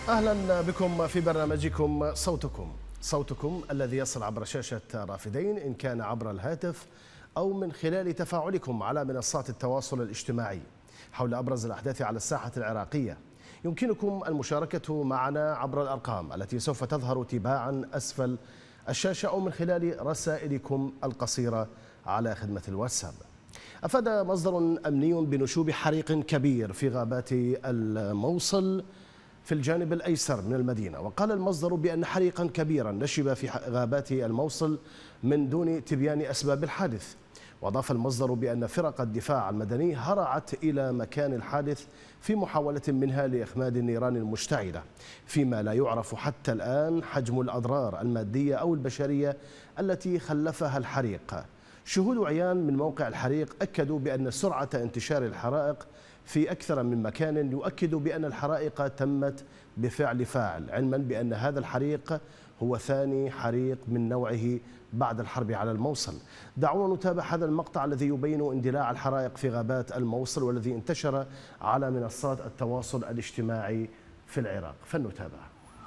أهلا بكم في برنامجكم صوتكم الذي يصل عبر شاشة رافدين، إن كان عبر الهاتف أو من خلال تفاعلكم على منصات التواصل الاجتماعي حول أبرز الأحداث على الساحة العراقية. يمكنكم المشاركة معنا عبر الأرقام التي سوف تظهر تباعا أسفل الشاشة أو من خلال رسائلكم القصيرة على خدمة الواتساب. أفاد مصدر أمني بنشوب حريق كبير في غابات الموصل في الجانب الأيسر من المدينة، وقال المصدر بأن حريقا كبيرا نشب في غابات الموصل من دون تبيان أسباب الحادث. وأضاف المصدر بأن فرق الدفاع المدني هرعت إلى مكان الحادث في محاولة منها لإخماد النيران المشتعلة، فيما لا يعرف حتى الآن حجم الأضرار المادية أو البشرية التي خلفها الحريق. شهود عيان من موقع الحريق أكدوا بأن سرعة انتشار الحرائق في أكثر من مكان يؤكد بأن الحرائق تمت بفعل فاعل، علما بأن هذا الحريق هو ثاني حريق من نوعه بعد الحرب على الموصل. دعونا نتابع هذا المقطع الذي يبين اندلاع الحرائق في غابات الموصل والذي انتشر على منصات التواصل الاجتماعي في العراق، فلنتابع.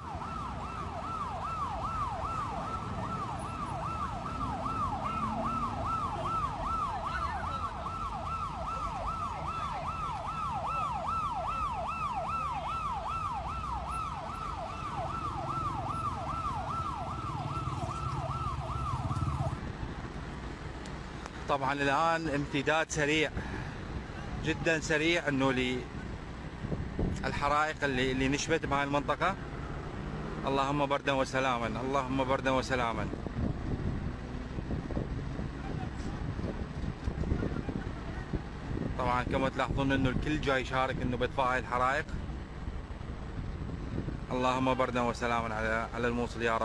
طبعا الآن امتداد سريع جدا سريع انه للحرائق اللي نشبت بهاي المنطقة. اللهم بردا وسلاما، اللهم بردا وسلاما. طبعا كما تلاحظون انه الكل جاي يشارك انه باطفاء هاي الحرائق. اللهم بردا وسلاما على الموصل يا رب.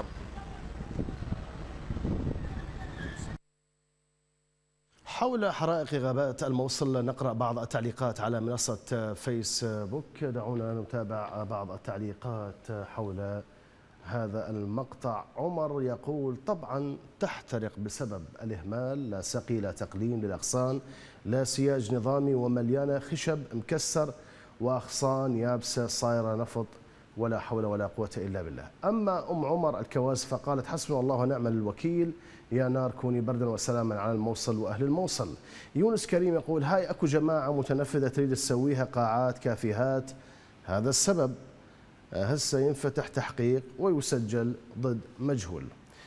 حول حرائق غابات الموصل نقرأ بعض التعليقات على منصة فيسبوك. دعونا نتابع بعض التعليقات حول هذا المقطع. عمر يقول: طبعا تحترق بسبب الإهمال، لا سقي لا تقليم للأغصان، لا سياج نظامي، ومليانة خشب مكسر وأغصان يابسة صايرة نفط، ولا حول ولا قوة إلا بالله. أما عمر الكواز فقالت: حسبنا الله ونعم الوكيل، يا نار كوني بردا وسلاما على الموصل وأهل الموصل. يونس كريم يقول: هاي أكو جماعة متنفذة تريد تسويها قاعات كافيهات، هذا السبب. هسه ينفتح تحقيق ويسجل ضد مجهول.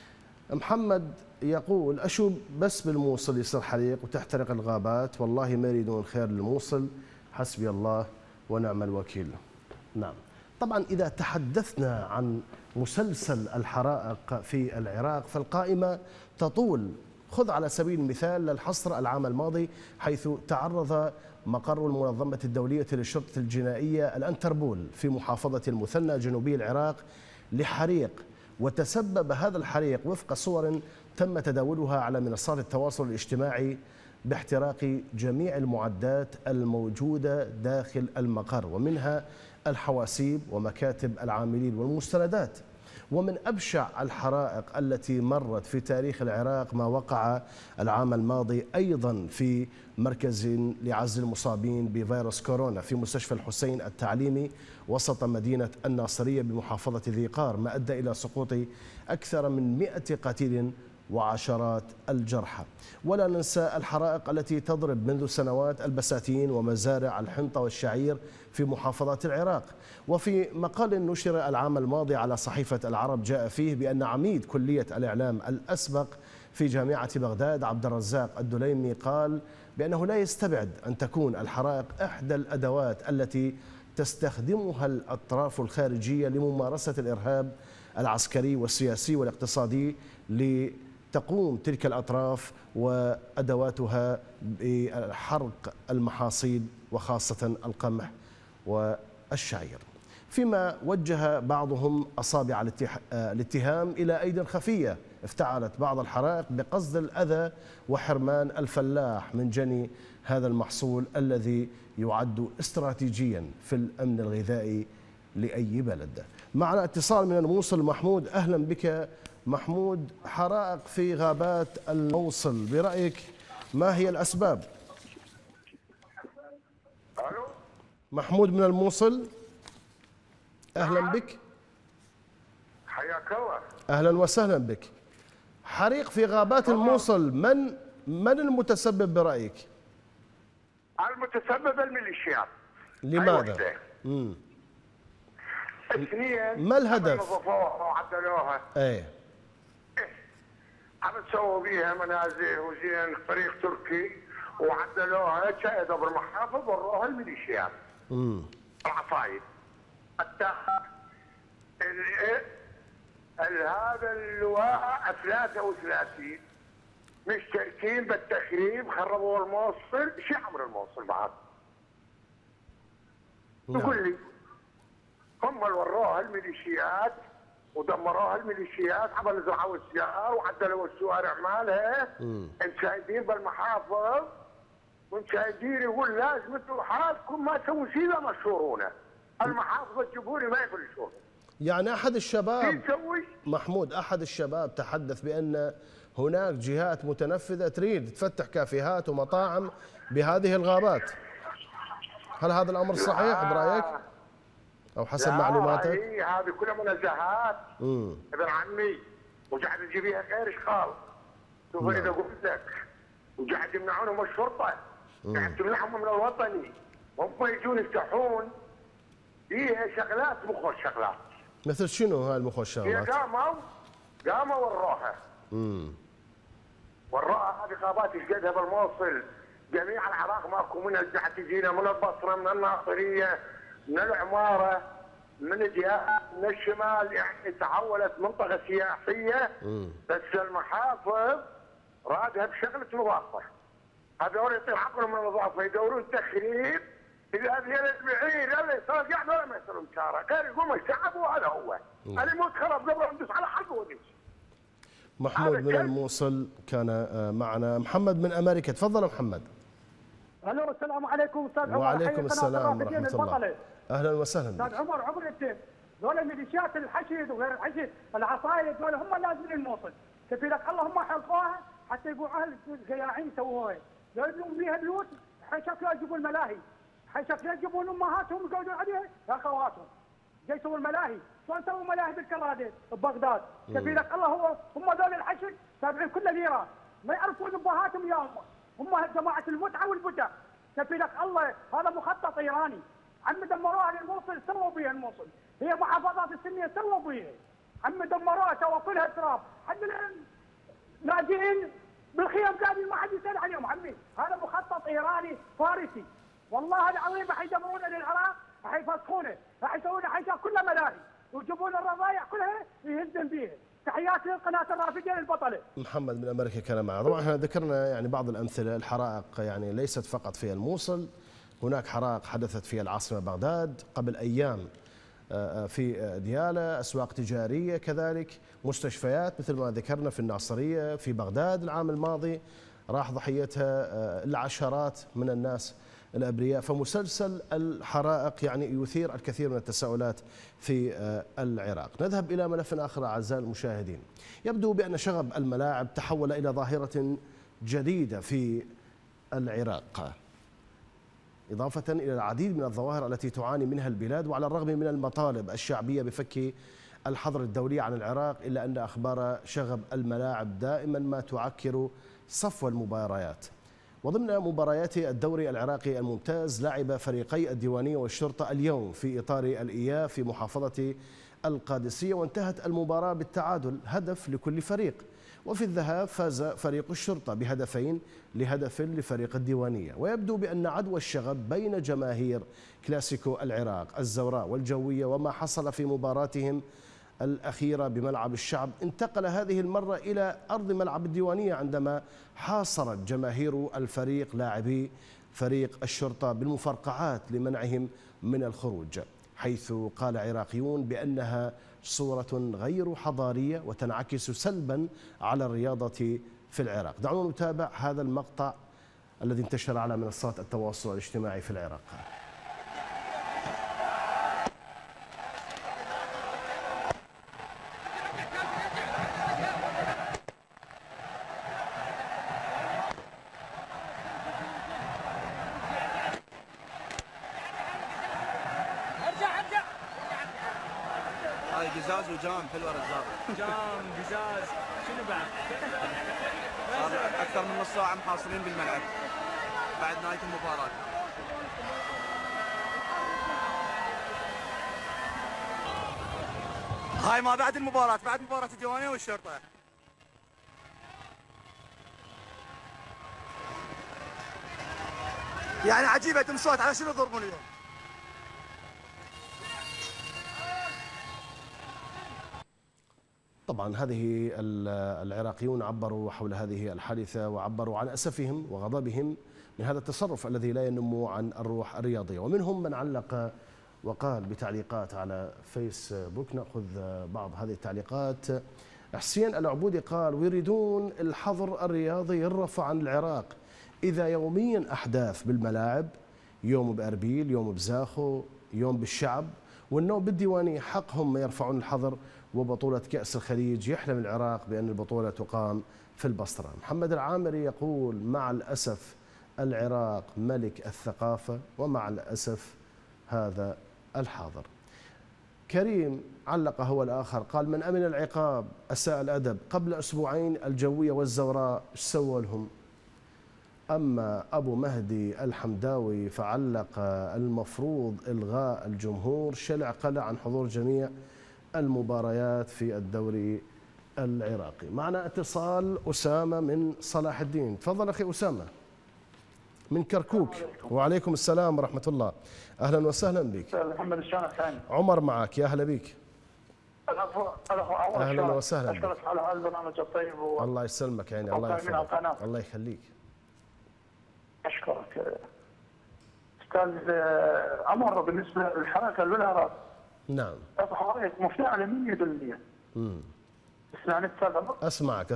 محمد يقول: أشوف بس بالموصل يصير حريق وتحترق الغابات، والله ما يريدون خير للموصل، حسبي الله ونعم الوكيل. نعم، طبعا إذا تحدثنا عن مسلسل الحرائق في العراق فالقائمة تطول. خذ على سبيل المثال للحصر العام الماضي، حيث تعرض مقر المنظمة الدولية للشرطة الجنائية الأنتربول في محافظة المثنى جنوبي العراق لحريق، وتسبب هذا الحريق وفق صور تم تداولها على منصات التواصل الاجتماعي باحتراق جميع المعدات الموجودة داخل المقر، ومنها الحواسيب ومكاتب العاملين والمستندات. ومن أبشع الحرائق التي مرت في تاريخ العراق ما وقع العام الماضي أيضا في مركز لعزل المصابين بفيروس كورونا في مستشفى الحسين التعليمي وسط مدينة الناصرية بمحافظة ذي قار، ما أدى إلى سقوط أكثر من 100 قتيل وعشرات الجرحى. ولا ننسى الحرائق التي تضرب منذ سنوات البساتين ومزارع الحنطة والشعير في محافظات العراق. وفي مقال نشر العام الماضي على صحيفة العرب جاء فيه بأن عميد كلية الإعلام الأسبق في جامعة بغداد عبد الرزاق الدليمي قال بأنه لا يستبعد أن تكون الحرائق إحدى الأدوات التي تستخدمها الأطراف الخارجية لممارسة الإرهاب العسكري والسياسي والاقتصادي، لتقوم تلك الأطراف وأدواتها بحرق المحاصيل وخاصة القمح والشعير. فيما وجه بعضهم أصابع الاتهام إلى أيدي خفية افتعلت بعض الحرائق بقصد الأذى وحرمان الفلاح من جني هذا المحصول الذي يعد استراتيجيا في الأمن الغذائي لأي بلد. معنا اتصال من الموصل. محمود، أهلا بك. محمود، حرائق في غابات الموصل، برأيك ما هي الأسباب؟ محمود من الموصل، أهلا بك. حياك الله. أهلا وسهلا بك. حريق في غابات الموصل، من المتسبب برأيك؟ المتسبب الميليشيات. لماذا؟ اثنين، ما الهدف؟ نظفوها وعدلوها. ايه عم تسووا بيها منازل وزين طريق تركي وعدلوها شهدوا بالمحافظ وروها الميليشيات. العصايد. حتى هذا اللواء 33 مشتركين بالتخريب، خربوا الموصل. شو عمر الموصل بعد؟ تقول لي هم اللي وروها الميليشيات ودمروها الميليشيات، عملوا زرعوا السيارة وعدلوا الشوارع مالها. انت شايفين بالمحافظ وانت شايفين يقول لازم انتم حالكم ما تسووا شيء لا مشهورونه. المحافظ الجمهوري ما يقول يشوفوا. يعني أحد الشباب محمود، أحد الشباب تحدث بأن هناك جهات متنفذة تريد تفتح كافيهات ومطاعم بهذه الغابات. هل هذا الأمر صحيح برأيك؟ أو حسب معلوماتك؟ لا، هذه كلها منزهات ابن عمي، وقاعد يجيبيها غير اشغال. شوف اذا قلت لك وقاعد يمنعونهم الشرطه، قاعد تمنعهم من الوطني، هم يجون يفتحون فيها شغلات مخ الشغلات. مثل شنو هاي المخ والشغلات؟ هي قاموا وروها. وروها هذه غابات ايش قدها بالموصل. جميع العراق ماكو من قاعد تجينا من البصره، من الناصريه، من العماره، من الجهات، من الشمال. يعني تحولت منطقه سياحيه. بس المحافظ رادها بشغله نظافه. هذول يطير عقلهم من النظافه، يدورون تخريب. اذا هذه البعير اللي يصير قاعد ولا ما يصيرون شارع، غير يقوم الشعب وهذا هو. اللي يموت خرب قبل ندوس على حلقه ونمشي. محمود من الموصل كان معنا. محمد من امريكا، تفضل محمد. الو، السلام عليكم استاذ عمر. وعليكم السلام ورحمه الله. اهلا وسهلا بك. استاذ عمر الدين، ذول الميليشيات الحشد وغير الحشد العصايد ذول هم نازلين الموصل. كفي لك الله هم حرقوها حتى يقولوا اهل القياعين سووها. ذول يبنون بيها بيوت، شكلها يجيبون الملاهي، شكلها يجيبون امهاتهم يقعدون عليها يا اخواتهم. جاي يسووا الملاهي، شلون سووا ملاهي بالكرادة ببغداد؟ كفي لك الله هم ذول الحشد تابعين كل ليره، ما يعرفون امهاتهم يا هم جماعه المتعه والبدع. كفي لك الله هذا مخطط ايراني. عم دمروها للموصل، سووا بها الموصل. هي محافظات السنيه سووا بها. عم دمروها سووا كلها تراب، حد ناجين بالخيام قاعدين ما حد يسال عليهم. عمي هذا مخطط ايراني فارسي. والله العظيم راح يدمرونه للعراق، راح يفسخونه، راح يسوون حاجه كلها ملاهي، ويجيبون الرضايع كلها يهزم بيها. تحياتي للقناه الرافدين البطله. محمد من امريكا كان معنا. طبعا احنا ذكرنا يعني بعض الامثله. الحرائق يعني ليست فقط في الموصل، هناك حرائق حدثت في العاصمه بغداد قبل ايام، في ديالى، اسواق تجاريه كذلك، مستشفيات مثل ما ذكرنا في الناصريه، في بغداد العام الماضي راح ضحيتها العشرات من الناس الابرياء. فمسلسل الحرائق يعني يثير الكثير من التساؤلات في العراق. نذهب الى ملف اخر اعزائي المشاهدين. يبدو بان شغب الملاعب تحول الى ظاهره جديده في العراق، إضافة إلى العديد من الظواهر التي تعاني منها البلاد. وعلى الرغم من المطالب الشعبية بفك الحظر الدولي عن العراق، إلا أن أخبار شغب الملاعب دائما ما تعكر صفو المباريات. وضمن مباريات الدوري العراقي الممتاز، لعب فريقي الديوانية والشرطة اليوم في إطار الإياب في محافظة القادسية، وانتهت المباراة بالتعادل هدف لكل فريق. وفي الذهاب فاز فريق الشرطة بهدفين لهدف لفريق الديوانية. ويبدو بأن عدوى الشغب بين جماهير كلاسيكو العراق الزوراء والجوية وما حصل في مباراتهم الأخيرة بملعب الشعب انتقل هذه المرة إلى أرض ملعب الديوانية، عندما حاصرت جماهير الفريق لاعبي فريق الشرطة بالمفرقعات لمنعهم من الخروج، حيث قال عراقيون بأنها صورة غير حضارية وتنعكس سلبا على الرياضة في العراق. دعونا نتابع هذا المقطع الذي انتشر على منصات التواصل الاجتماعي في العراق. قزاز وجام حلوه رزاق. جام قزاز شنو بعد؟ صار اكثر من نص ساعه محاصرين بالملعب بعد نهايه المباراه. هاي ما بعد المباراه، بعد مباراه الديوانيه والشرطه. يعني عجيبه تمسوت على شنو يضربون اليوم؟ طبعا هذه العراقيون عبروا حول هذه الحادثة وعبروا عن أسفهم وغضبهم من هذا التصرف الذي لا ينم عن الروح الرياضية، ومنهم من علق وقال بتعليقات على فيسبوك. نأخذ بعض هذه التعليقات. حسين العبودي قال: ويريدون الحظر الرياضي يرفع عن العراق، إذا يوميا أحداث بالملاعب، يوم بأربيل، يوم بزاخو، يوم بالشعب، والنوم بالديوانية، حقهم ما يرفعون الحظر. وبطولة كأس الخليج يحلم العراق بأن البطولة تقام في البصرة. محمد العامري يقول: مع الأسف العراق ملك الثقافة، ومع الأسف هذا الحاضر. كريم علق هو الآخر قال: من أمن العقاب أساء الأدب، قبل أسبوعين الجوية والزوراء ايش سووا لهم؟ أما أبو مهدي الحمداوي فعلق: المفروض إلغاء الجمهور، شلع قلع عن حضور جميع المباريات في الدوري العراقي. معنا اتصال أسامة من صلاح الدين. تفضل أخي أسامة من كركوك. وعليكم السلام ورحمة الله، أهلا وسهلا بك. محمد الشانة ثاني. عمر معك، يا أهلا بك. أهلا وسهلا. أشكرك على هذا البرنامج الطيب الله يسلمك يعني، الله يحفظك، الله يخليك. أشكرك أستاذ عمر. بالنسبة للحركة بالعراق، نعم، حضرتك مفتعلة 100%. اسمعني أستاذ عمر. أسمعك.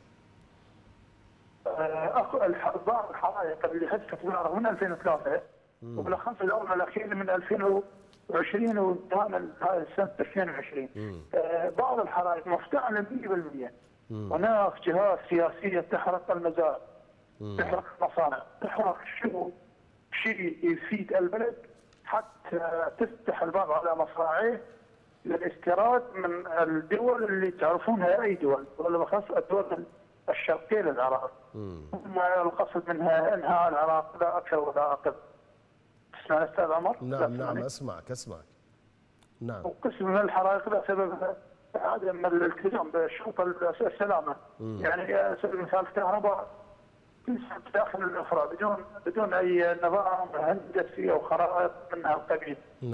بعض الحرائق اللي حدثت بالعراق من 2003 وبالاخص الأمر الأخير من 2020 وانتهى سنة 2020. بعض الحرائق مفتعلة 100%. هناك جهات سياسية تحرق المزارع، تحرق المصانع، تحرق شيء يفيد البلد، حتى تفتح الباب على مصراعيه للاستيراد من الدول اللي تعرفونها، اي دول، ولا بخاصة الدول الشرقية للعراق. ما القصد منها انهاء العراق، لا اكثر ولا اقل. تسمعني استاذ عمر؟ نعم اسمعك. نعم. وقسم من الحرائق لا سببها عدم الالتزام بشروط السلامة. يعني على سبيل المثال الكهرباء تنسحب داخل الافراد بدون اي نظام هندسي او خرائط من هالقبيل.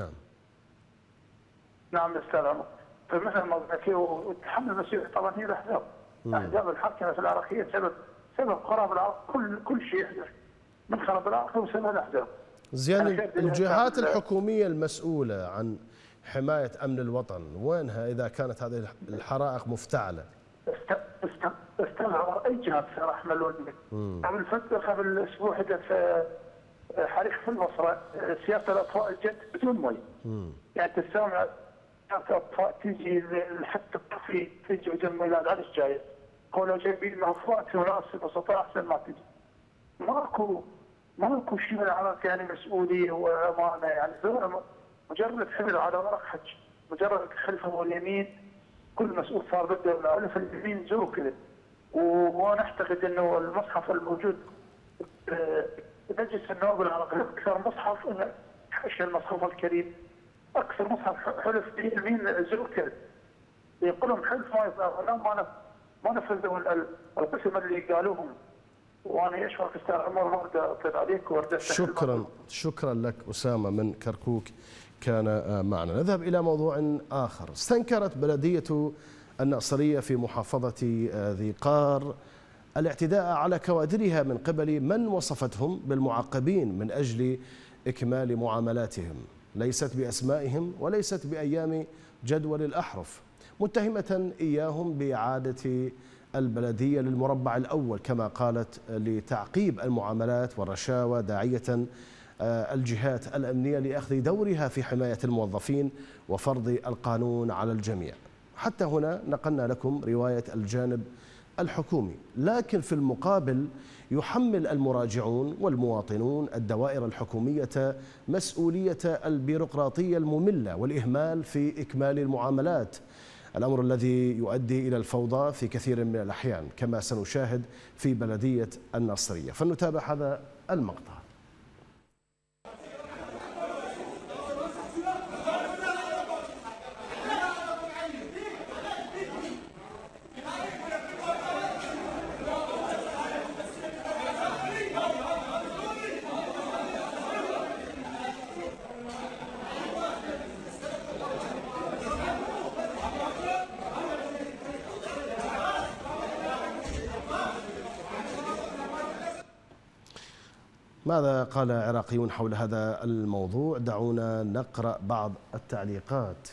نعم استاذ عمر. فمثل ما قلت وتحمل المسؤوليه طبعا هي الاحزاب. احزاب الحاكمه في العراقيه سبب خراب العراق، كل شيء يحدث من خراب العراق هو سبب الاحزاب. زين، الجهات الحكوميه المسؤوله عن حمايه امن الوطن وينها اذا كانت هذه الحرائق مفتعله؟ استمر اي جهات صراحه ملوليه. قبل اسبوع حدث حريق في البصره، سياره الاطفاء جت بدون مي. يعني تسمع سياره الاطفاء تجي حتى الطفي تجي بدون مي، لا عادش جايه. هو لو جايبين مهفوات وناس بسيطه احسن ما تجي. ماكو شيء من العراق يعني مسؤوليه وامانه، يعني مجرد حمل على ورق حج، مجرد خلفه اليمين. كل مسؤول صار بده الف اليمين زور كذا. وانا اعتقد انه المصحف الموجود مجلس النواب العراقي اكثر مصحف، حش المصحف الكريم، اكثر مصحف حلف اليمين زور كذا. يقولون حلف ما نفذوا القسم اللي قالوهم. وانا اشكرك استاذ عمر، ما ارد اطلب عليك وارد. شكرا لك اسامه من كركوك كان معنا. نذهب الى موضوع اخر. استنكرت بلديه الناصريه في محافظه ذي قار الاعتداء على كوادرها من قبل من وصفتهم بالمعاقبين من اجل اكمال معاملاتهم، ليست باسمائهم وليست بايام جدول الاحرف، متهمه اياهم باعاده البلدية للمربع الأول كما قالت لتعقيب المعاملات والرشاوى، داعية الجهات الأمنية لأخذ دورها في حماية الموظفين وفرض القانون على الجميع. حتى هنا نقلنا لكم رواية الجانب الحكومي، لكن في المقابل يحمل المراجعون والمواطنون الدوائر الحكومية مسؤولية البيروقراطية المملة والإهمال في إكمال المعاملات، الأمر الذي يؤدي إلى الفوضى في كثير من الأحيان كما سنشاهد في بلدية الناصرية. فلنتابع هذا المقطع. ماذا قال عراقيون حول هذا الموضوع؟ دعونا نقرأ بعض التعليقات.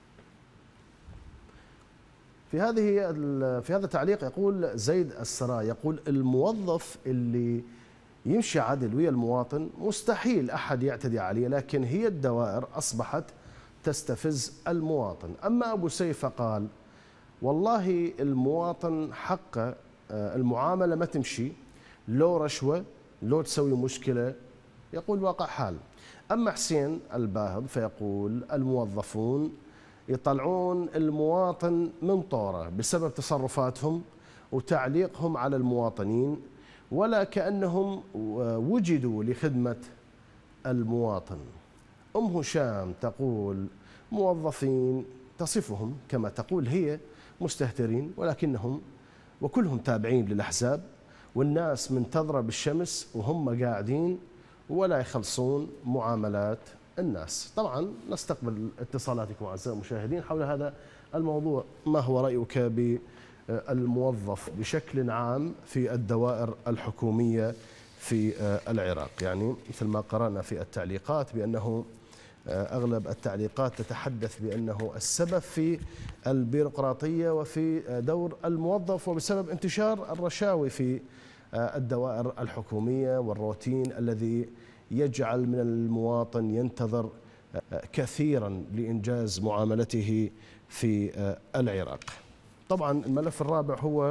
في هذا التعليق يقول زيد السراء، يقول الموظف اللي يمشي عدل ويا المواطن مستحيل أحد يعتدي عليه، لكن هي الدوائر أصبحت تستفز المواطن. أما أبو سيف قال والله المواطن حقه المعاملة ما تمشي، لو رشوة لو تسوي مشكلة، يقول واقع حال. أما حسين الباهض فيقول الموظفون يطلعون المواطن من طوره بسبب تصرفاتهم وتعليقهم على المواطنين، ولا كأنهم وجدوا لخدمة المواطن. أم هشام تقول موظفين تصفهم كما تقول هي مستهترين، ولكنهم وكلهم تابعين للأحزاب، والناس منتظرة بالشمس وهم قاعدين ولا يخلصون معاملات الناس. طبعا نستقبل اتصالاتكم أعزائي المشاهدين حول هذا الموضوع. ما هو رأيك بالموظف بشكل عام في الدوائر الحكومية في العراق؟ يعني مثل ما قرأنا في التعليقات بأنه أغلب التعليقات تتحدث بأنه السبب في البيروقراطية وفي دور الموظف وبسبب انتشار الرشاوي في الدوائر الحكومية والروتين الذي يجعل من المواطن ينتظر كثيرا لإنجاز معاملته في العراق. طبعا الملف الرابع هو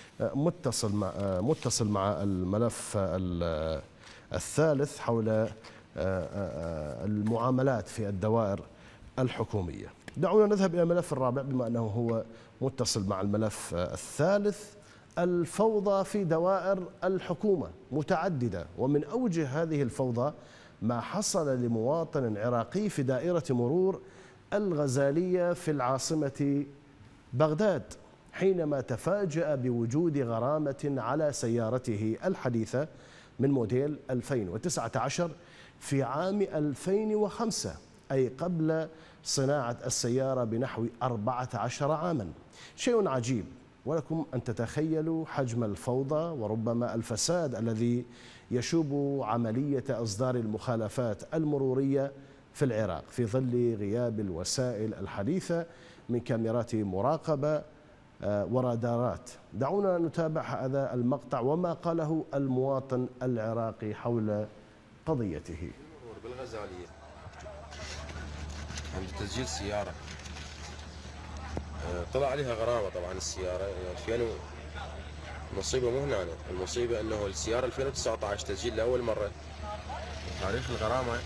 متصل مع الملف الثالث حول المعاملات في الدوائر الحكومية. دعونا نذهب إلى الملف الرابع بما أنه هو متصل مع الملف الثالث. الفوضى في دوائر الحكومة متعددة، ومن أوجه هذه الفوضى ما حصل لمواطن عراقي في دائرة مرور الغزالية في العاصمة بغداد، حينما تفاجأ بوجود غرامة على سيارته الحديثة من موديل 2019 في عام 2005، أي قبل صناعة السيارة بنحو 14 عاما. شيء عجيب، ولكم أن تتخيلوا حجم الفوضى وربما الفساد الذي يشوب عملية إصدار المخالفات المرورية في العراق في ظل غياب الوسائل الحديثة من كاميرات مراقبة ورادارات. دعونا نتابع هذا المقطع وما قاله المواطن العراقي حول قضيته. بالغزالية عند تسجيل سيارة طلع عليها غرامة. طبعا السيارة يعني المصيبة مو هنا، المصيبة انه السيارة 2019 تسجيل لأول مرة، تاريخ الغرامة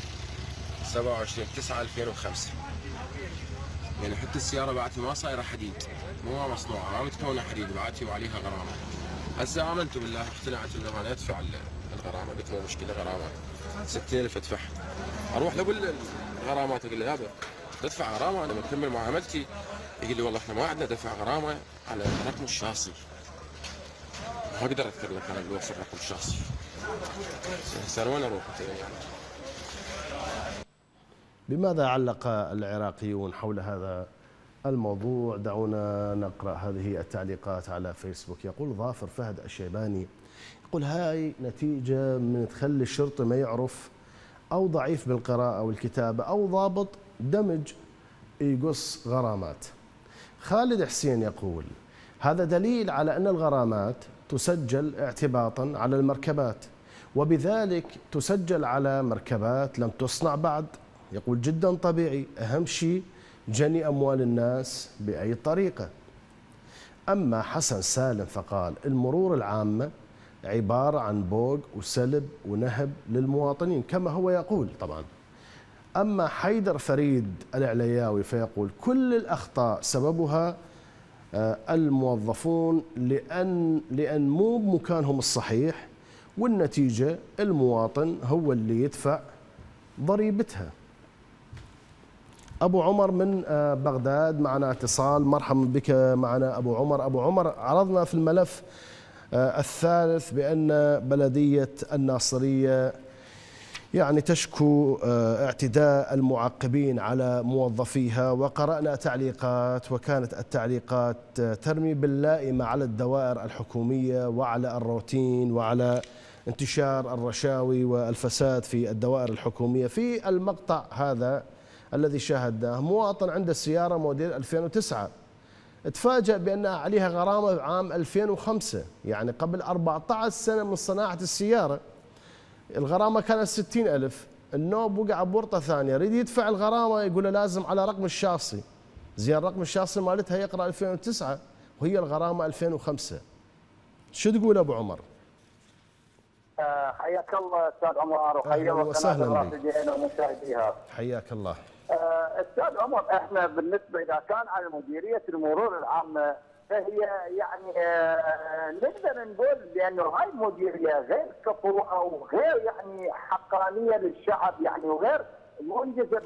27/9/2005. يعني حتى السيارة بعدها ما صايرة حديد، مو مصنوعة، ما متكونة حديد، بعدها وعليها غرامة. هسه آمنت بالله اقتنعت انه انا ادفع الغرامة، قلت مو مشكلة غرامة 60,000 ادفعها. اروح لاقول الغرامات اقول له يابا تدفع غرامة انا بكمل معاملتي، يقول لي والله احنا ما عندنا دفع غرامة على رقم الشاصي. ما اقدر اذكر لك انا اللي وصل رقم الشاصي. هسه وين اروح؟ بماذا علق العراقيون حول هذا الموضوع؟ دعونا نقرأ هذه التعليقات على فيسبوك. يقول ظافر فهد الشيباني، يقول هاي نتيجة من تخلي الشرطي ما يعرف، أو ضعيف بالقراءة والكتابة، أو ضابط دمج يقص غرامات. خالد حسين يقول هذا دليل على أن الغرامات تسجل اعتباطا على المركبات، وبذلك تسجل على مركبات لم تصنع بعد. يقول جدا طبيعي، أهم شيء جني أموال الناس بأي طريقة. أما حسن سالم فقال المرور العامة عبارة عن بوق وسلب ونهب للمواطنين كما هو يقول طبعا. أما حيدر فريد العلياوي فيقول كل الأخطاء سببها الموظفون لأن مو بمكانهم الصحيح، والنتيجة المواطن هو اللي يدفع ضريبتها. أبو عمر من بغداد معنا اتصال، مرحبا بك معنا أبو عمر. أبو عمر، عرضنا في الملف الثالث بأن بلدية الناصرية يعني تشكو اعتداء المعقبين على موظفيها، وقرأنا تعليقات وكانت التعليقات ترمي باللائمة على الدوائر الحكومية وعلى الروتين وعلى انتشار الرشاوي والفساد في الدوائر الحكومية. في المقطع هذا الذي شاهدناه مواطن عنده سيارة موديل 2009 تفاجأ بأنها عليها غرامة عام 2005، يعني قبل 14 سنة من صناعة السيارة. الغرامة كانت 60,000، النوب وقع بورطة ثانية، يريد يدفع الغرامة يقول له لازم على رقم الشاصي، زين رقم الشاصي مالتها يقرأ 2009 وهي الغرامة 2005. شو تقول أبو عمر؟ حياك الله أستاذ عمر، وحيا وسهلا الرافدين ومشاهديها. حياك الله. أستاذ عمر، احنا بالنسبة إذا كان على مديرية المرور العامة فهي يعني نقدر نقول بأنه هاي المديرية غير كفؤة وغير يعني حقانية للشعب، يعني وغير منجزة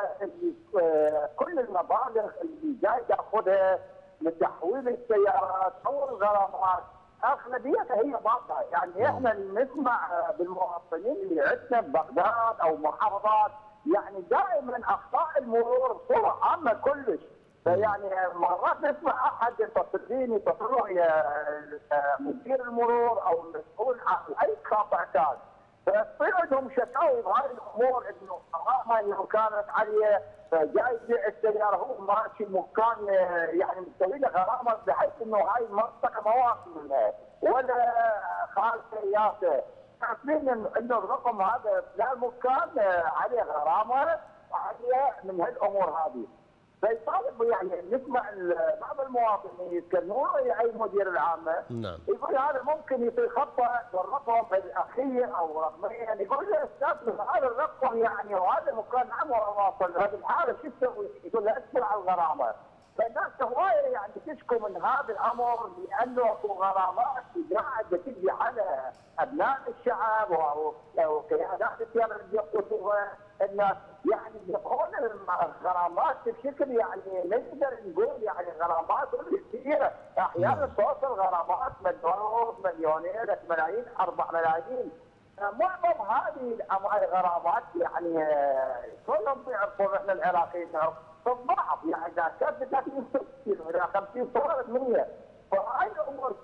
كل المبالغ اللي جاي تاخذها لتحويل السيارات او الغرامات اغلبيتها هي باطله، يعني احنا نسمع بالمواطنين اللي عندنا ببغداد او محافظات يعني دائما اخطاء المرور بصوره عامه كلش، فيعني مرات نسمع احد يتصلون يا مدير المرور او المسؤول عن اي قاطع كان، فتصير عندهم شكاوي بهذه الامور انه غرامه انه كانت عاليه فجاي يبيع السياره هو ماشي مكان يعني مسوي له غرامه بحيث انه هاي المنطقه ما واصل منها ولا خارج سيارته، عارفين انه الرقم هذا لا مكان عليه غرامه عاليه من هالامور هذه. فيطالب يعني نسمع بعض المواطنين يتكلمون ويا اي مدير العامه نعم. يقول هذا ممكن يصير خطا بالرقم الاخير او رقمين، يقول له استاذ هذا الرقم يعني وهذا المكان عمره واصل، هذه الحاله شو تسوي؟ يقول له ادفع الغرامه. فالناس هوايه يعني تشكو من هذا الامر لانه اكو غرامات قاعده تجي على ابناء الشعب وقيادات السياره اللي يقودوها الناس، يعني يبغون الغرامات بشكل يعني نقدر نقول يعني غرامات كثيره، احيانا توصل غرامات مليون مليونين 3 ملايين 4 ملايين. معظم هذه الغرامات يعني كلهم يعرفون احنا العراقيين بالضعف، يعني اذا كانت 30 60 الى 50 صارت 100، فهاي الامور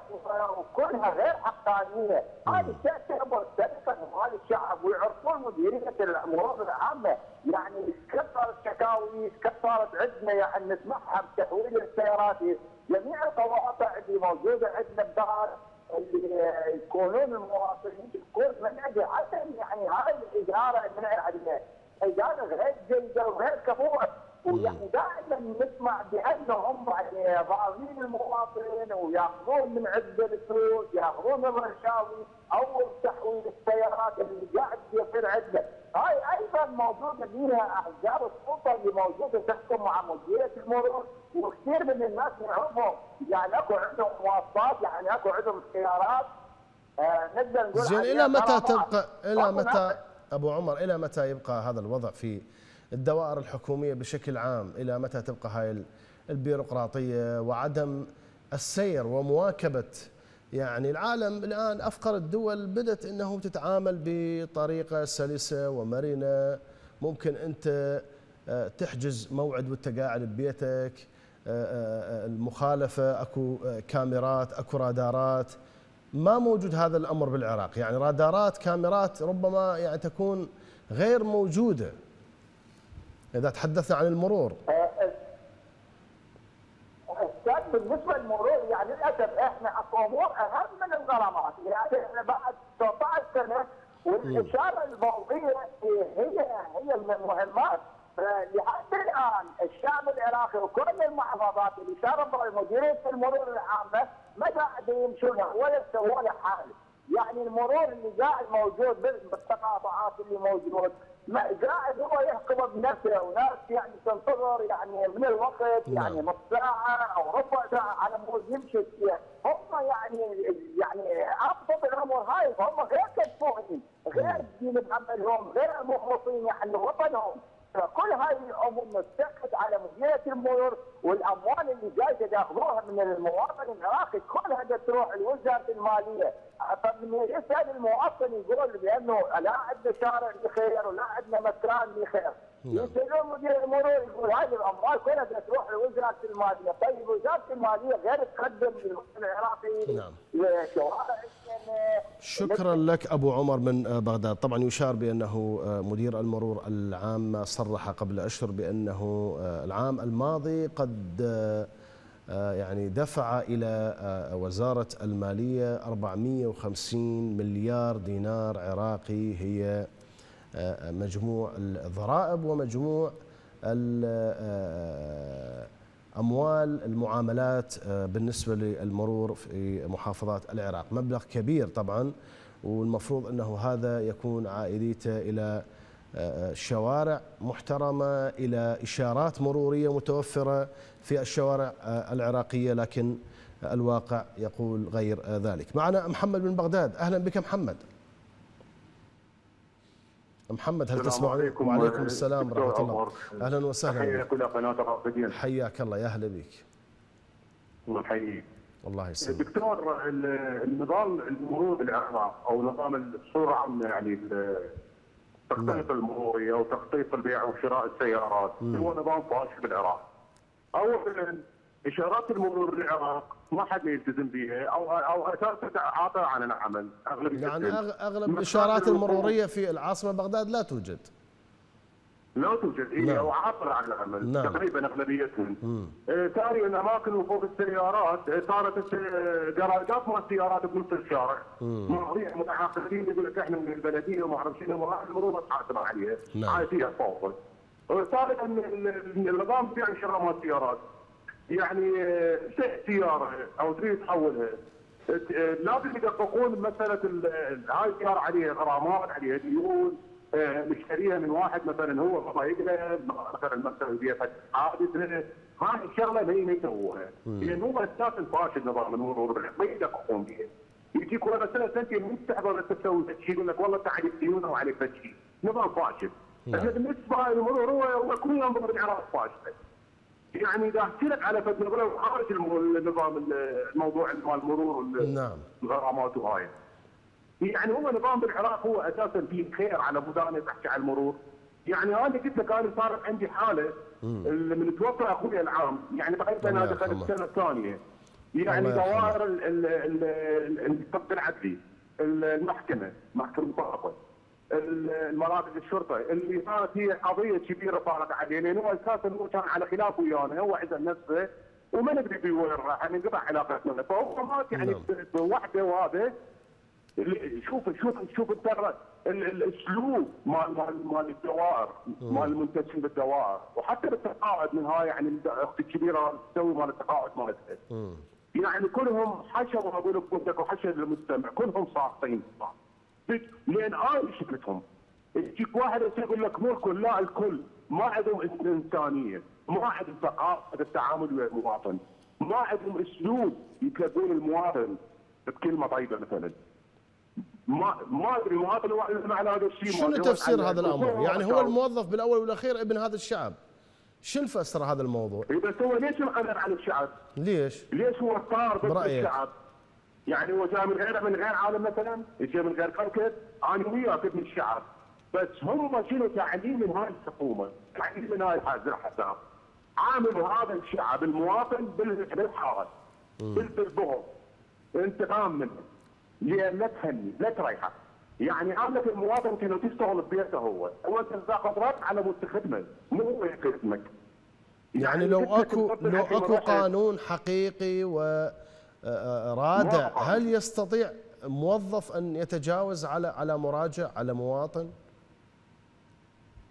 كلها غير حقانيه، هذه تعتبر سرقه مال الشعب ويعرفون مديريه الامور العامه، يعني كثرت شكاوي كثرت عندنا يعني نسمعها بتحويل السيارات، جميع القواطع اللي موجوده عندنا بدار اللي يكونون المواطنين تكون من اجل حتى يعني هاي الاداره من عليها اداره غير جيده وغير كفؤه، ويعني دائما نسمع بانهم يعني ضارين المواطنين وياخذون من عنده الفلوس، ياخذون الرشاوي او تحويل السيارات اللي قاعد يصير عنده، هاي ايضا موجوده فيها احزاب السلطه اللي موجوده تحكم مع مديريه المرور، وكثير من الناس نعرفهم يعني اكو عندهم مواصلات، يعني اكو عندهم سيارات نقدر نقول زين الى متى تبقى ابو عمر الى متى يبقى هذا الوضع في الدوائر الحكوميه بشكل عام؟ الى متى تبقى هاي البيروقراطيه وعدم السير ومواكبه؟ يعني العالم الان افقر الدول بدات انه تتعامل بطريقه سلسه ومرنه، ممكن انت تحجز موعد وانت قاعد ببيتك، المخالفه اكو كاميرات اكو رادارات، ما موجود هذا الامر بالعراق، يعني رادارات كاميرات ربما يعني تكون غير موجوده اذا تحدثنا عن المرور. استاذ بالنسبه للمرور يعني للاسف احنا اكو امور اهم من الغرامات، يعني احنا بعد 19 سنه والاشاره الموضوعيه هي من المهمات، لحد الان الشعب العراقي اخي وكل المحافظات اللي شرب مديريه المرور العامه ما قاعدين يمشونها ولا يسووا له حال. يعني المرور اللي قاعد موجود بالتقاطعات اللي موجود قاعد هو يحكم بنفسه، وناس يعني تنتظر يعني من الوقت يعني نص ساعه او ربع ساعه على مود يمشي فيها. هم يعني ابسط الامور هاي، فهم غير كفؤين، غير الدين بعملهم، غير المخلصين يعني وطنهم. فكل هاي الامور مستحقت على مديريه المرور، والاموال اللي جايه ياخذوها من المواطن العراقي كلها تروح لوزاره الماليه. طب يسال المواطن يقول بانه لا عندنا شارع بخير ولا عندنا مكان بخير. يسالون مدير المرور يقول هذه الاموال كلها تروح لوزاره الماليه. طيب وزاره الماليه غير تقدم للمواطن العراقي شوارع. شكرا لك أبو عمر من بغداد. طبعا يشار بأنه مدير المرور العام صرح قبل أشهر بأنه العام الماضي قد يعني دفع إلى وزارة المالية 450 مليار دينار عراقي، هي مجموع الضرائب ومجموع أموال المعاملات بالنسبة للمرور في محافظات العراق. مبلغ كبير طبعا، والمفروض أنه هذا يكون عائديته إلى شوارع محترمة، إلى إشارات مرورية متوفرة في الشوارع العراقية، لكن الواقع يقول غير ذلك. معنا محمد من بغداد. أهلا بك محمد. محمد هل تسمعني؟ وعليكم السلام ورحمة الله. أهلا وسهلا. حياك الله قناة الرافدين. حياك الله، يا أهلا بك. الله يحييك. الله يسلمك. دكتور، النظام المرور بالعراق او نظام بصوره عامه يعني التخطيط المروري او تخطيط البيع وشراء السيارات هو نظام فاشل بالعراق. اولا اشارات المرور بالعراق ما حد يلتزم بها او اساسا عاطله عن العمل. يعني اغلب الاشارات المروريه في العاصمه بغداد لا توجد. لا توجد، هي او عاطله عن العمل تقريبا اغلبيتهم. ثانيا اماكن وقوف السيارات صارت جراجات مال السيارات بنص الشارع. مواضيع متعاقدين يقول لك احنا من البلديه وما اعرف شنو، مراحل المرور ما تحاسب عليها. هاي فيها فوضى. ثالثا النظام بيع شراء مال السيارات. يعني سياره او تريد تحولها لازم يدققون مساله هاي السياره عليها غرامات، عليها ديون، مشتريها من واحد مثلا هو ما يقدر مثلا بيها حادثه. هاي الشغله ما يسووها لان هو اساسا فاشل نظام المرور ما يدققون بها. يجيك ورا سنه سنتين من تحضر تسوي شيء يقول لك والله انت عليك ديون او عليك شيء. نظام فاشل. بالنسبه للمرور هو كل ينظر بالعراق فاشل. يعني اذا احكي لك على فد نظره خارج النظام الموضوع مال المرور والغرامات وهاي. يعني هو نظام بالعراق هو اساسا فيه خير على مود انا بحكي على المرور. يعني انا قلت لك انا صارت عندي حاله من توفى اخوي العام، يعني تقريبا انا دخلت السنه الثانيه. يعني دوائر الضبط العدلي، المحكمه، محكمه الطاقه، المراكز الشرطه اللي صارت هي قضيه كبيره صارت عليه، لان هو اساسا هو كان على خلاف ويانا، هو عزل نفسه وما ندري في وين راح، يعني انقطع علاقتنا، فهو مات يعني بوحده. وهذا شوف انت الاسلوب مال الدوائر، مال المنتجين بالدوائر، وحتى بالتقاعد من هاي يعني اختي الكبيره تسوي مال التقاعد مالتها. يعني كلهم حشر، اقول لك وحشر للمستمع، كلهم ساقطين لان شفتهم. يجيك واحد يقول لك مو الكل، لا الكل ما عندهم انسانيه، ما عندهم ثقافه التعامل ويا المواطن، ما عندهم اسلوب يتلقون المواطن بكلمه طيبه مثلا. ما ادري المواطن معنى هذا الشيء. شنو تفسير هذا الامر؟ يعني هو الموظف بالاول والاخير ابن هذا الشعب. شنو فسر هذا الموضوع؟ بس هو ليش انقدر على الشعب؟ ليش هو صار ضد الشعب؟ يعني هو جاء من غير عالم مثلا، جاء من غير كوكب، انا وياك ابن الشعب، بس هم شنو تعليم من هاي الحكومه، تعليم من هاي الحساب، عامل هذا الشعب المواطن بالحارس، بالبغض، انتقام منه، لان لا تهني لا تريحه. يعني عاملك المواطن كانوا تشتغل ببيته هو انت تاخذ راتب على مود تخدمه، مو هو يخدمك. يعني لو اكو قانون حقيقي ورادع، هل يستطيع موظف ان يتجاوز على مراجع، على مواطن؟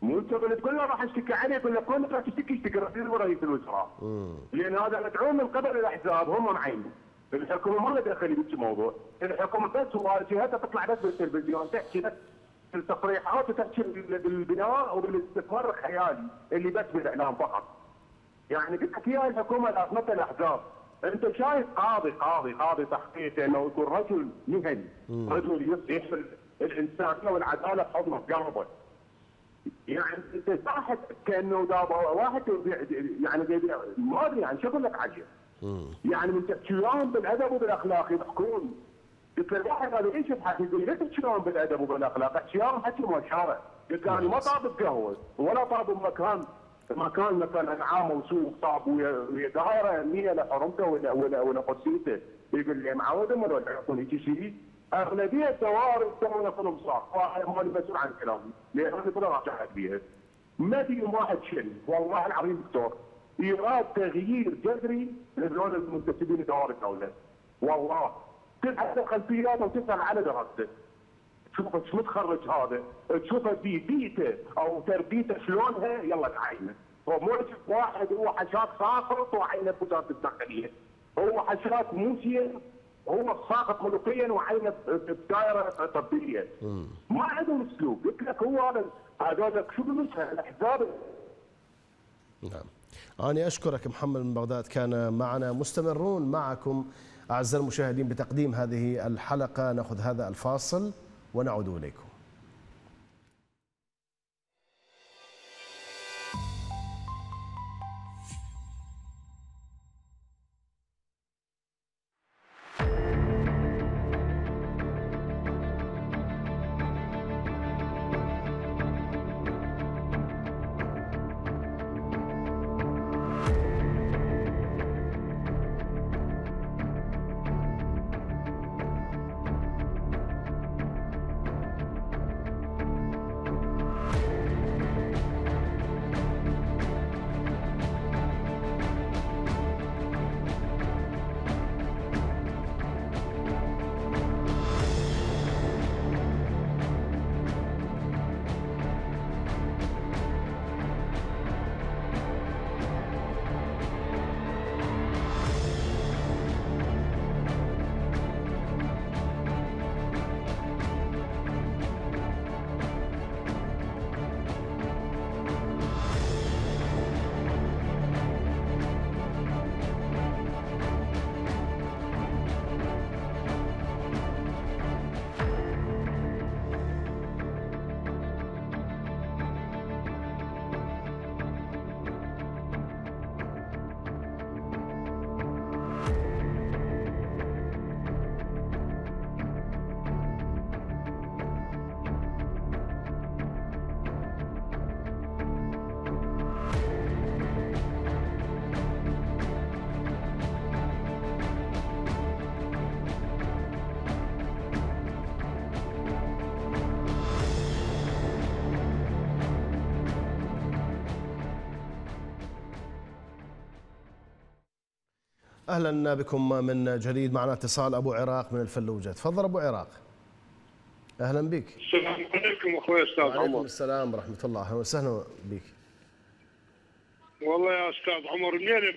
مو انت تقول له راح اشتكي عليه، يقول لك كونك راح تشتكي اشتكي رئيس الوزراء. لان هذا مدعوم من قبل الاحزاب، هم معينين. الحكومه ما لها دخل بهذا الموضوع، الحكومه بس واجهتها تطلع بس بالتلفزيون تحكي بس التصريحات وتحكي بالبناء وبالاستثمار الخيالي اللي بس بالاعلام فقط. يعني قلت لك اياها الحكومه لازمتها الاحزاب. انت شايف قاضي تحقيقه انه يكون رجل مهني، رجل يحمل الانسانيه والعداله بحضنه بقلبه. يعني انت صاحب كانه واحد يعني ما ادري يعني شو اقول لك عجيب. يعني من تحكيهم بالادب وبالاخلاق يضحكون. قلت له الواحد هذا ايش يضحك؟ يقول ليش تحكيهم بالادب وبالاخلاق؟ احكيهم حكي مشارع. قلت له انا ما طاب بقهوه ولا طاب بمكان مثلا عام وسوق طاب ويا دائره امنيه لحرمته ولا قدسيته. يقول لي معودهم ولا يعطون هيك شيء؟ اغلبيه الدوائر يسوون فيلم صح، وانا ماني مسؤول عن كلامي، لان انا كله راجعت بيها. ما في واحد شيء والله العظيم دكتور يراد تغيير جذري لهذول المنتسبين لدوائر الدوله. والله تبحث عن خلفياته وتسال على دراسته. تشوف ايش متخرج هذا، تشوف بيئته او تربيته شلونها، يلا تعينه. هو مو تشوف واحد هو حشاك ساقط وعينه بوزاره الداخليه. هو حشاك موسيا، هو ساقط ملوكيا وعينه بدائره طبيه. ما عندهم اسلوب، قلت لك هو هذا شو بمثل الاحزاب. نعم. أنا أشكرك محمد من بغداد، كان معنا. مستمرون معكم أعزائي المشاهدين بتقديم هذه الحلقة. نأخذ هذا الفاصل ونعود إليكم. أهلا بكم من جديد. معنا اتصال أبو عراق من الفلوجة. تفضل أبو عراق. أهلا بك. السلام عليكم أخوي أستاذ عمر. وعليكم السلام ورحمة الله. أهلا وسهلا بك. والله يا أستاذ عمر منين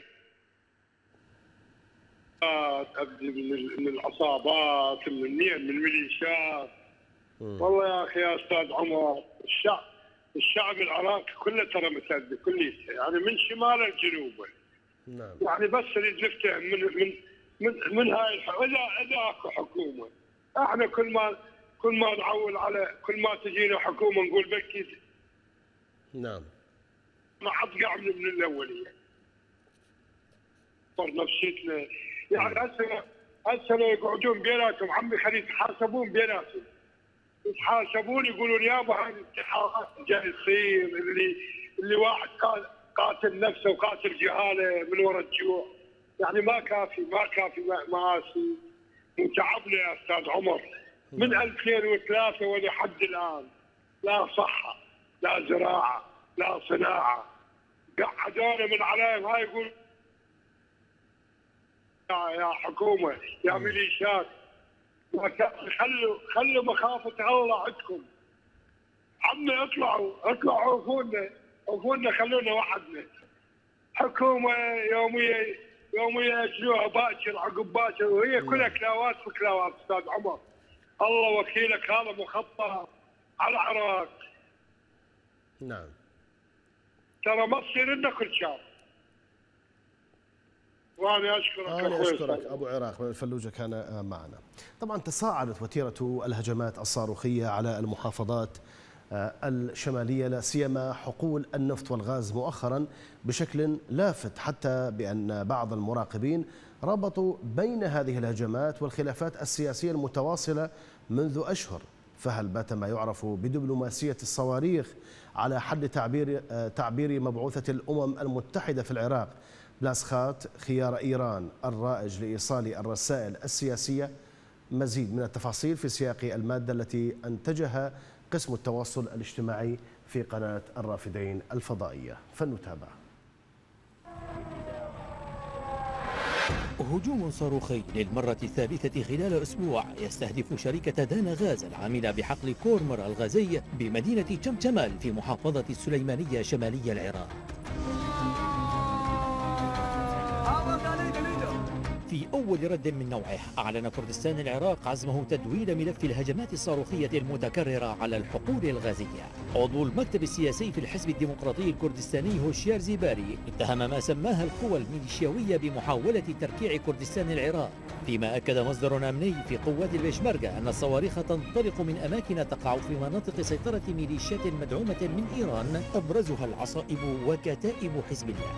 تبدي من العصابات من الميليشيات. والله يا أخي يا أستاذ عمر الشعب العراقي كله ترى مسدد كليته، يعني من شمال لجنوبه. نعم. يعني بس اللي نفتهم من هاي اذا اكو حكومه، احنا كل ما نعول على كل ما تجينا حكومه نقول بكي. نعم. ما عاد قاع من الاوليه. صار نفسيتنا يعني هسه لو يقعدون بيناتهم عمي خلي يتحاسبون بيناتهم. يتحاسبون يقولون يابا هاي الاتحادات جاي تصير اللي واحد قاتل نفسه وقاتل جهاله من وراء الجوع. يعني ما كافي مآسي وتعبنا يا استاذ عمر من 2003 ولحد الان. لا صحه، لا زراعه، لا صناعه. قعدونا من عليهم هاي يقول يا حكومه يا ميليشيات خلوا مخافه الله عندكم. عمي اطلعوا عوفونا خلونا وحدنا. حكومه يوميه يشلوها باكر عقب باكر، وهي كلها كلاوات في كلاوات. استاذ عمر الله وكيلك، هذا مخطط على العراق. نعم. ترى ما تصير لنا كل شهر. وانا اشكرك ابو عراق من الفلوجه كان معنا. طبعا تصاعدت وتيره الهجمات الصاروخيه على المحافظات الشماليه، لا سيما حقول النفط والغاز مؤخرا بشكل لافت، حتى بان بعض المراقبين ربطوا بين هذه الهجمات والخلافات السياسيه المتواصله منذ اشهر. فهل بات ما يعرف بدبلوماسيه الصواريخ على حد تعبير مبعوثه الامم المتحده في العراق بلاسخات خيار إيران الرائج لإيصال الرسائل السياسية؟ مزيد من التفاصيل في سياق المادة التي أنتجها قسم التواصل الاجتماعي في قناة الرافدين الفضائية، فلنتابع. هجوم صاروخي للمرة الثالثة خلال أسبوع يستهدف شركة دانا غاز العاملة بحقل كورمر الغازي بمدينة جمجمال في محافظة السليمانية شمالي العراق. في أول رد من نوعه أعلن كردستان العراق عزمه تدويل ملف الهجمات الصاروخية المتكررة على الحقول الغازية. عضو المكتب السياسي في الحزب الديمقراطي الكردستاني هوشيار زيباري اتهم ما سماها القوى الميليشياوية بمحاولة تركيع كردستان العراق، فيما أكد مصدر أمني في قوات البيشمركة أن الصواريخ تنطلق من أماكن تقع في مناطق سيطرة ميليشيات مدعومة من إيران أبرزها العصائب وكتائب حزب الله.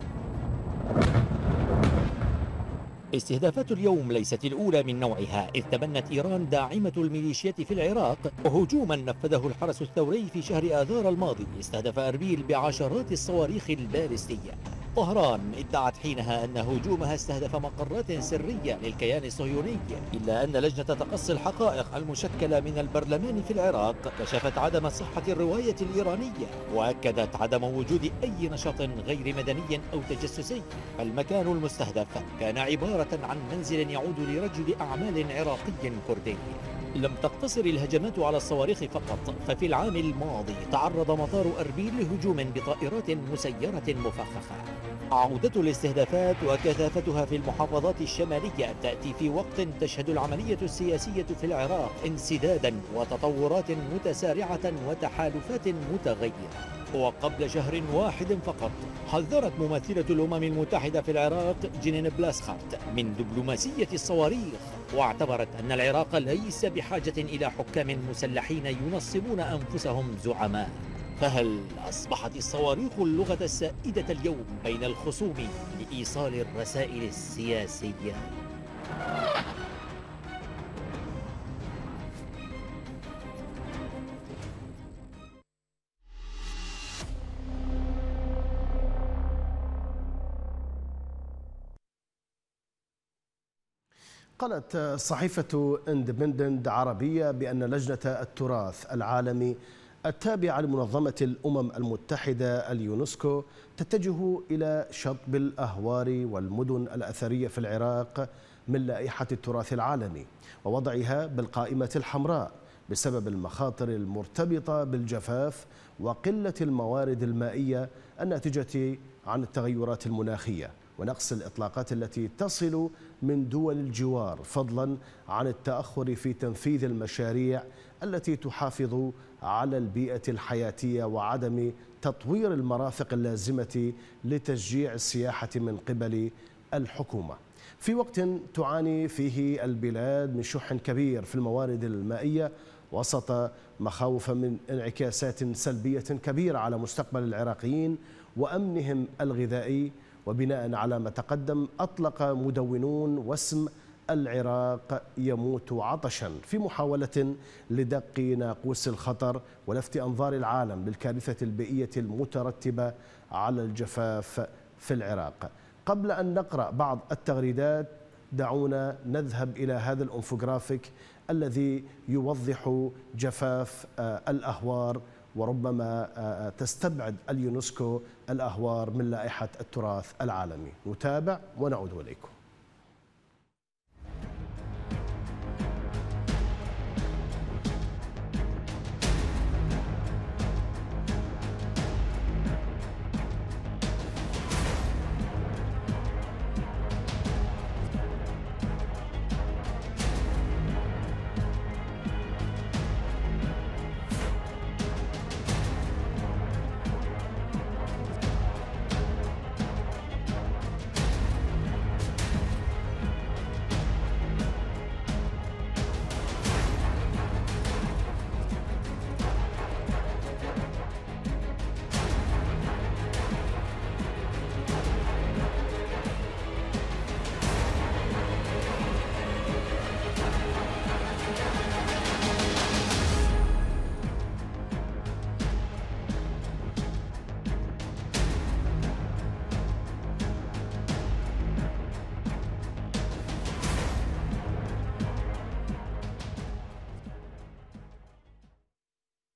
استهدافات اليوم ليست الأولى من نوعها، إذ تبنت إيران داعمة الميليشيات في العراق هجوما نفذه الحرس الثوري في شهر آذار الماضي استهدف أربيل بعشرات الصواريخ البالستية. طهران ادعت حينها أن هجومها استهدف مقرات سرية للكيان الصهيوني، إلا أن لجنة تقصي الحقائق المشكلة من البرلمان في العراق كشفت عدم صحة الرواية الإيرانية، وأكدت عدم وجود أي نشاط غير مدني أو تجسسي. المكان المستهدف كان عبارة عن منزل يعود لرجل أعمال عراقي كردي. لم تقتصر الهجمات على الصواريخ فقط، ففي العام الماضي تعرض مطار أربيل لهجوم بطائرات مسيرة مفخخة. عودة الاستهدافات وكثافتها في المحافظات الشمالية تأتي في وقت تشهد العملية السياسية في العراق انسدادا وتطورات متسارعة وتحالفات متغيرة. وقبل شهر واحد فقط حذرت ممثلة الأمم المتحدة في العراق جنين بلاسخات من دبلوماسية الصواريخ، واعتبرت أن العراق ليس بحاجة إلى حكام مسلحين ينصبون أنفسهم زعماء. فهل أصبحت الصواريخ اللغة السائدة اليوم بين الخصوم لإيصال الرسائل السياسية؟ قالت صحيفة اندبندنت عربية بأن لجنة التراث العالمي التابعة لمنظمة الأمم المتحدة اليونسكو تتجه إلى شطب الأهوار والمدن الأثرية في العراق من لائحة التراث العالمي ووضعها بالقائمة الحمراء بسبب المخاطر المرتبطة بالجفاف وقلة الموارد المائية الناتجة عن التغيرات المناخية ونقص الإطلاقات التي تصل من دول الجوار، فضلا عن التأخر في تنفيذ المشاريع التي تحافظ على البيئة الحياتية وعدم تطوير المرافق اللازمة لتشجيع السياحة من قبل الحكومة. في وقت تعاني فيه البلاد من شح كبير في الموارد المائية وسط مخاوف من انعكاسات سلبية كبيرة على مستقبل العراقيين وأمنهم الغذائي، وبناء على ما تقدم أطلق مدونون واسم العراق يموت عطشا في محاولة لدق ناقوس الخطر ولفت أنظار العالم بالكارثة البيئية المترتبة على الجفاف في العراق. قبل أن نقرأ بعض التغريدات دعونا نذهب إلى هذا الانفوغرافيك الذي يوضح جفاف الأهوار، وربما تستبعد اليونسكو الأهوار من لائحة التراث العالمي. نتابع ونعود إليكم.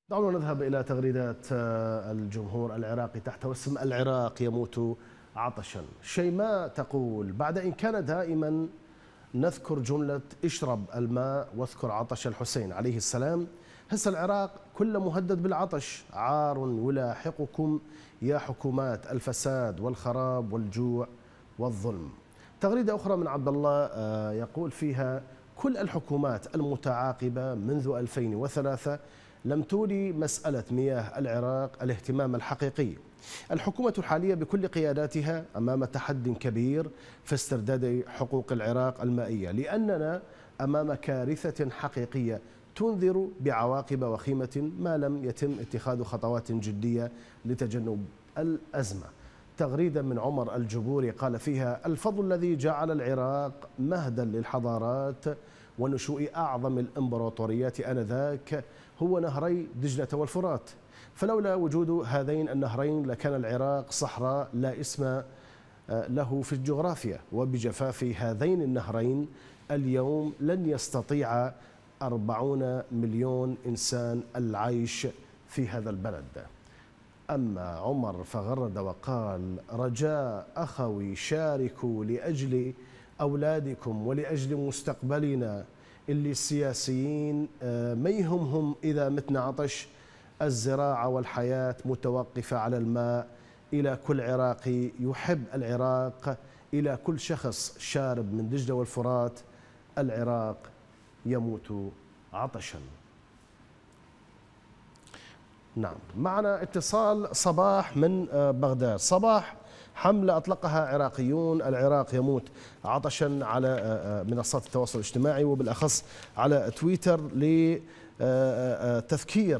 دعونا نذهب إلى تغريدات الجمهور العراقي تحت اسم العراق يموت عطشا. شيماء تقول: بعد إن كان دائما نذكر جملة اشرب الماء واذكر عطش الحسين عليه السلام، هسه العراق كله مهدد بالعطش. عار يلاحقكم يا حكومات الفساد والخراب والجوع والظلم. تغريدة أخرى من عبد الله يقول فيها: كل الحكومات المتعاقبة منذ 2003 لم تولي مسألة مياه العراق الاهتمام الحقيقي. الحكومة الحالية بكل قياداتها أمام تحد كبير في استرداد حقوق العراق المائية، لأننا أمام كارثة حقيقية تنذر بعواقب وخيمة ما لم يتم اتخاذ خطوات جدية لتجنب الأزمة. تغريدة من عمر الجبوري قال فيها: الفضل الذي جعل العراق مهدا للحضارات ونشوء أعظم الإمبراطوريات آنذاك هو نهري دجلة والفرات، فلولا وجود هذين النهرين لكان العراق صحراء لا اسم له في الجغرافيا، وبجفاف هذين النهرين اليوم لن يستطيع 40 مليون إنسان العيش في هذا البلد. أما عمر فغرد وقال: رجاء أخوي شاركوا لأجل أولادكم ولأجل مستقبلنا اللي السياسيين ما يهمهم إذا متنا عطش. الزراعة والحياة متوقفة على الماء. إلى كل عراقي يحب العراق، إلى كل شخص شارب من دجلة والفرات، العراق يموت عطشا. نعم، معنا اتصال صباح من بغداد. صباح، حملة أطلقها عراقيون العراق يموت عطشا على منصات التواصل الاجتماعي وبالأخص على تويتر لتذكير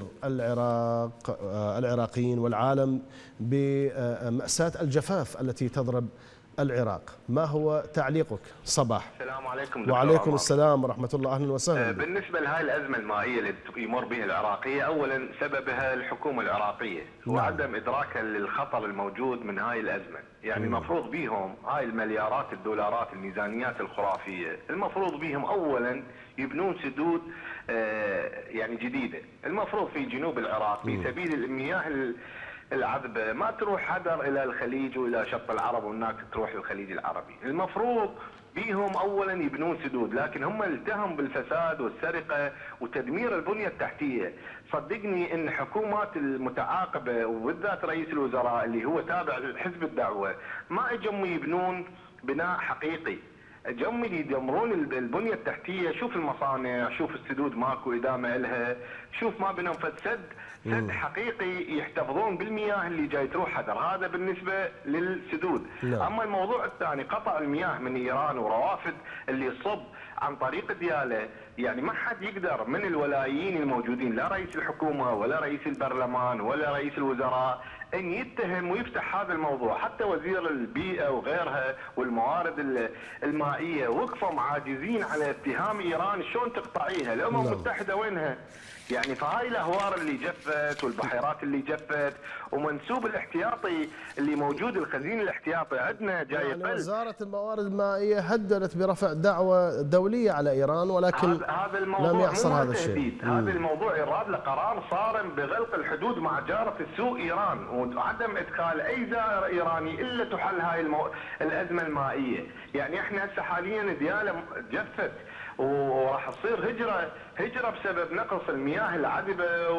العراقيين والعالم بمأساة الجفاف التي تضرب العراق. ما هو تعليقك صباح؟ السلام عليكم. وعليكم السلام ورحمة الله، أهلا وسهلا. بالنسبة لهذه الأزمة المائية اللي يمر بها العراقية، أولا سببها الحكومة العراقية وعدم إدراكها للخطر الموجود من هاي الأزمة. يعني المفروض بيهم هاي المليارات الدولارات الميزانيات الخرافية، المفروض بيهم أولا يبنون سدود يعني جديدة، المفروض في جنوب العراق في سبيل المياه العذبة ما تروح حدر إلى الخليج وإلى شط العرب وهناك تروح للخليج العربي. المفروض بيهم أولا يبنون سدود، لكن هم التهم بالفساد والسرقة وتدمير البنية التحتية. صدقني إن الحكومات المتعاقبة وبالذات رئيس الوزراء اللي هو تابع لحزب الدعوة ما اجوا يبنون بناء حقيقي، اجوا يدمرون البنية التحتية. شوف المصانع، شوف السدود ماكو إدامة لها، شوف ما بينهم سد حقيقي يحتفظون بالمياه اللي جاي تروح حدر. هذا بالنسبة للسدود. أما الموضوع الثاني قطع المياه من إيران وروافد اللي يصب عن طريق ديالة، يعني ما حد يقدر من الولايين الموجودين، لا رئيس الحكومة ولا رئيس البرلمان ولا رئيس الوزراء، ان يتهم ويفتح هذا الموضوع. حتى وزير البيئة وغيرها والموارد المائية وقفوا عاجزين على اتهام ايران شلون تقطعيها. الامم المتحدة وينها؟ يعني فهاي الاهوار اللي جفت والبحيرات اللي جفت ومنسوب الاحتياطي اللي موجود، الخزين الاحتياطي عندنا جاي يعني وزارة الموارد المائية هددت برفع دعوة دولية على إيران، ولكن هذا الموضوع لم يحصل هذا الشيء. هذا الموضوع يراد له قرار صارم بغلق الحدود مع جارة السوء إيران وعدم إدخال أي زائر إيراني إلا تحل هاي الأزمة المائية. يعني احنا هسه حاليا ديالة جفت وراح تصير هجرة بسبب نقص المياه العذبة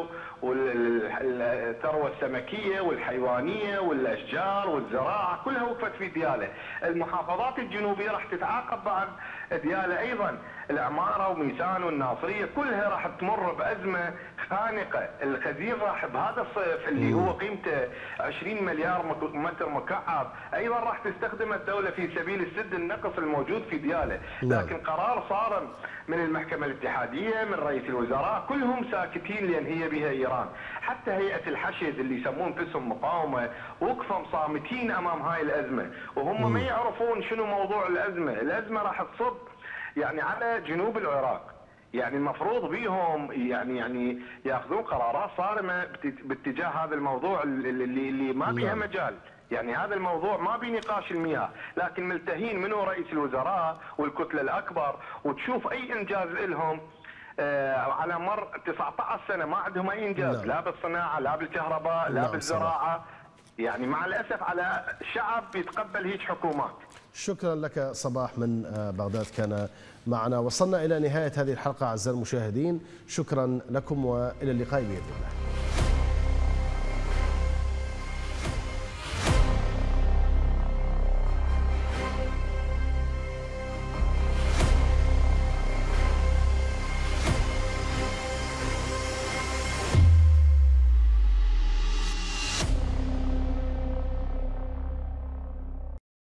والثروة السمكية والحيوانية والأشجار والزراعة كلها وقفت في ديالة. المحافظات الجنوبية راح تتعاقب بعد ديالة أيضا، العمارة وميسان والناصرية كلها راح تمر بأزمة خانقة. الخزين راح بهذا الصيف اللي هو قيمته 20 مليار متر مكعب أيضا راح تستخدم الدولة في سبيل السد النقص الموجود في ديالة. لكن قرار صارم من المحكمة الاتحادية من رئيس الوزراء كلهم ساكتين لأن هي بها إيران. حتى هيئة الحشد اللي يسمون باسم مقاومة وقفوا صامتين أمام هاي الأزمة، وهم ما يعرفون شنو موضوع الأزمة. الأزمة راح تصب يعني على جنوب العراق. يعني المفروض بيهم يعني ياخذون قرارات صارمة باتجاه هذا الموضوع اللي ما بيها مجال. يعني هذا الموضوع ما بنقاش المياه، لكن ملتهين منه رئيس الوزراء والكتلة الأكبر، وتشوف أي إنجاز لهم على مر 19 سنه ما عندهم اي انجاز، لا بالصناعه لا بالكهرباء لا بالزراعه. يعني مع الاسف على الشعب يتقبل هيك حكومات. شكرا لك صباح من بغداد كان معنا. وصلنا الى نهايه هذه الحلقه اعزائي المشاهدين، شكرا لكم والى اللقاء باذن الله.